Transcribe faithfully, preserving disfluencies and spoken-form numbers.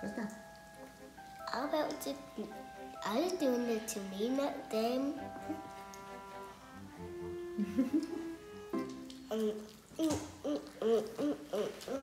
What's that? How about the, I was doing it to me, not them. um, mm, mm, mm, mm, mm, mm.